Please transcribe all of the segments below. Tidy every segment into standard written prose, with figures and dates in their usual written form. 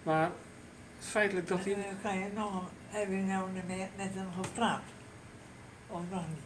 Maar feitelijk dat hij... Heb je nou met hem gepraat? Of nog niet?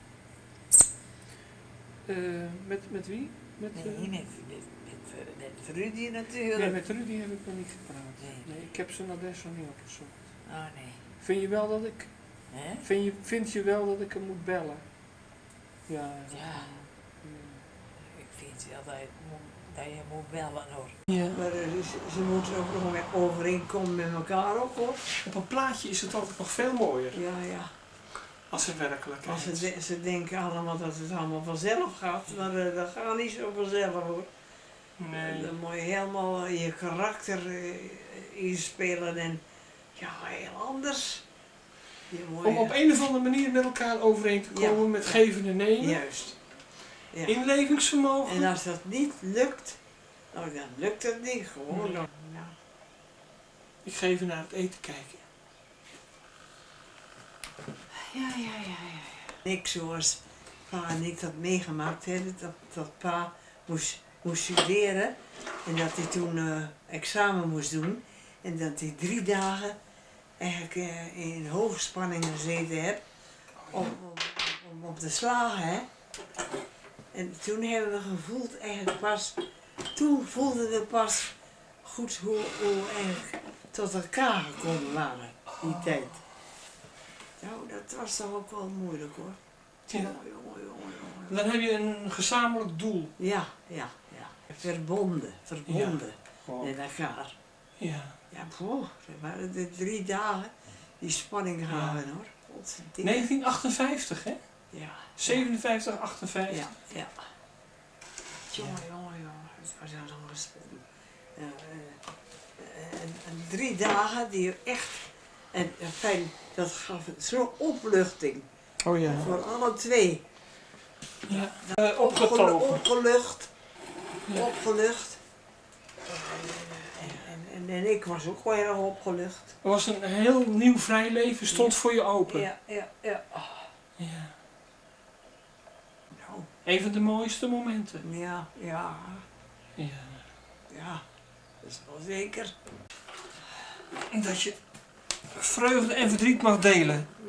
Met wie? Nee, met Rudy natuurlijk. Nee, met Rudy heb ik nog niet gepraat. Nee. Ik heb zijn adres nog niet opgezocht. Oh nee. Vind je wel dat ik... Vind je wel dat ik hem moet bellen? Ja. Ja. Ik vind wel dat je moet bellen hoor. Ja. Maar ze moeten ook nog overeenkomen met elkaar ook hoor. Op een plaatje is het altijd nog veel mooier. Ja. Als het werkelijk Als is. ze denken allemaal dat het allemaal vanzelf gaat, maar dat gaat niet zo vanzelf hoor. Nee. Dan moet je helemaal je karakter inspelen en ja, heel anders. Om op een of andere manier met elkaar overeen te komen met geven en nemen. Juist. Ja. Inlevingsvermogen. En als dat niet lukt, nou dan lukt het niet gewoon. Nee. Ja. Ik ga even naar het eten kijken. Ja. Niks zoals pa en ik dat meegemaakt hebben, dat pa moest studeren en dat hij toen examen moest doen en dat hij 3 dagen eigenlijk in hoogspanning gezeten heeft om op te slagen. Hè? En toen hebben we gevoeld eigenlijk pas, toen voelden we pas goed hoe we eigenlijk tot elkaar gekomen waren die tijd. Nou, dat was toch ook wel moeilijk hoor. Jongen. Dan heb je een gezamenlijk doel. Ja. Verbonden met elkaar. Ja. Ja, dat waren de 3 dagen die spanning hadden hoor. 1958 hè? Ja. 57, 58. Ja. Jongen. Het was al zo'n gespannen. En 3 dagen die echt, en fijn, dat gaf zo'n opluchting. Oh ja. Voor alle twee. Ja. Opgelucht. Ja. Opgelucht. En ik was ook wel erg opgelucht. Het was een heel nieuw vrij leven, stond voor je open. Ja. Ja. Nou. Een van de mooiste momenten. Ja. Ja. Ja, dat is wel zeker. En dat je vreugde en verdriet mag delen.